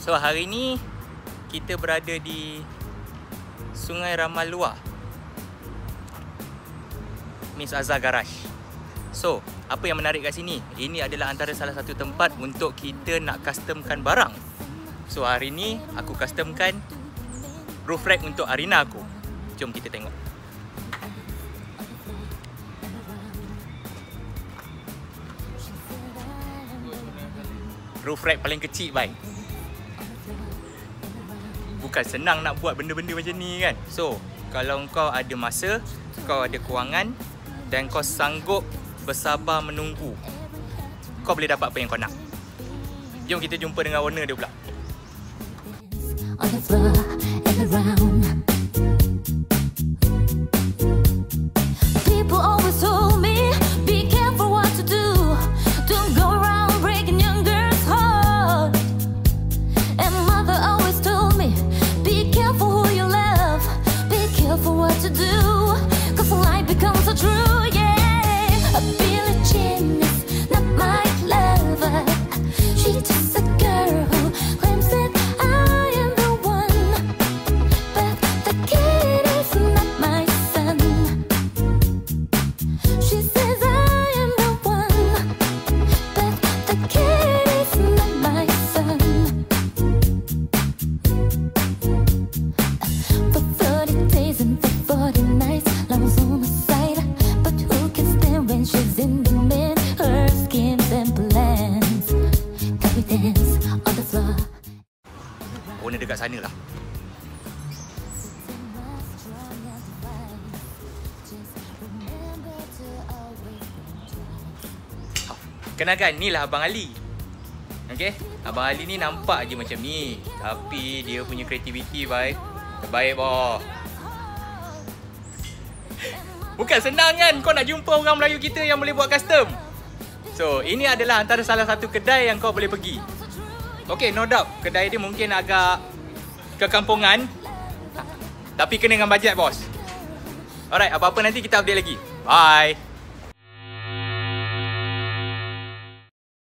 So hari ni kita berada di Sungai Ramal Luar, Miss Azhar Garage. So, apa yang menarik kat sini? Ini adalah antara salah satu tempat untuk kita nak customkan barang. So hari ni aku customkan roof rack untuk Arina aku. Jom kita tengok. Roof rack paling kecil, bye. Bukan senang nak buat benda-benda macam ni kan. So, kalau kau ada masa, kau ada kewangan dan kau sanggup bersabar menunggu, kau boleh dapat apa yang kau nak. Jom kita jumpa dengan owner dia pula. People always told me, be careful what to do. Don't go around breaking young girls' heart. And mother always told me, be careful who you love. Be careful what to do, 'cause life becomes so true, yeah. A Billie Jean is not my lover. She's just a girl who claims that I am the one, but the kid is not my son. She says I am the one, but the kid is not my son. For 30 days and for 40 nights, love was on my side, but who can stand when she's in demand? Her schemes and plans, can we dance on the floor? Owner dekat sana lah. Kenalkan, ni lah Abang Ali. Okay, Abang Ali ni nampak je macam ni, tapi dia punya kreativiti baik, terbaik boh. Bukan senang kan kau nak jumpa orang Melayu kita yang boleh buat custom. So, ini adalah antara salah satu kedai yang kau boleh pergi. Okay, no doubt kedai dia mungkin agak kekampungan, tapi kena dengan bajet bos. Alright, apa-apa nanti kita update lagi. Bye.